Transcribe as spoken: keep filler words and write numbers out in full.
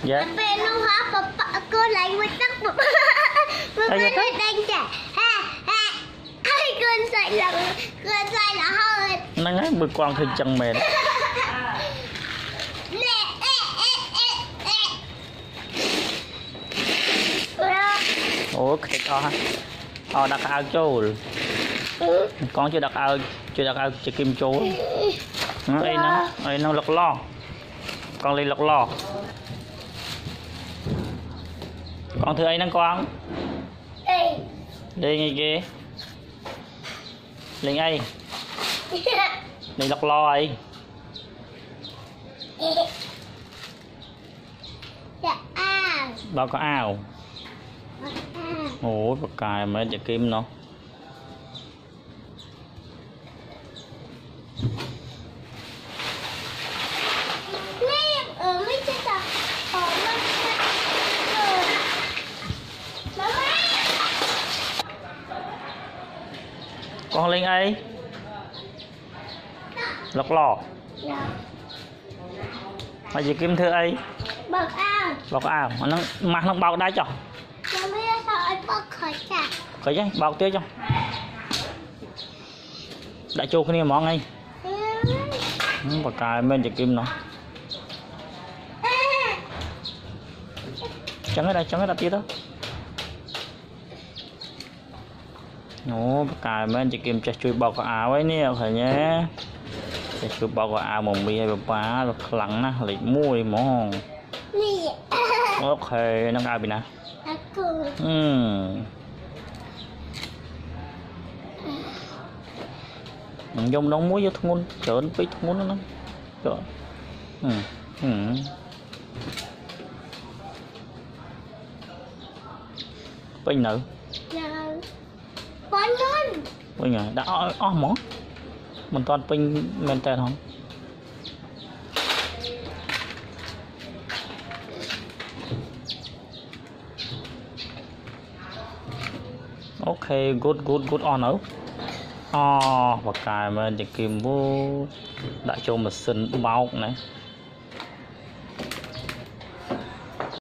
dạ bên nó hóa cô lại một tắc một cô lại đánh trẻ ha ha ai cơn dậy là cơn dậy là hơi nó ngái bực con thì chân mệt ủa cái to ha to đặt ao trâu con chưa đặt ao chưa đặt ao chưa kim chố nó đây nó đây nó lật lo con đi lật lo con thưa ấy nó con đi ngay kia lên ai đi lật lo ấy bao có ao ủa bạc cài mà chả kim nó con lên ấy lọc lò mà gì kim thưa ấy bọc ao bọc ao mà nó mặt nó bao đáy cho khỏi chứ bao tiêu cho đã chô cái này món ngay bạc cài bên chỉ kim nó chẳng cái đây chẳng cái đặt kia đó ồ bạc cài bên chỉ kim cho chui bao cái áo ấy nè phải nhé cho chui bao cái áo mỏng bì hay bá lặng na lấy mua đi món ok nó ai bị nè dùng nóng muối vô thun trở nên thun nó trời ừ ừ bên nữ bên nhà đã ó món mình toàn pin men tên không ok good good good on nữa oh và cài mà để kim vô đại cho một sân bao này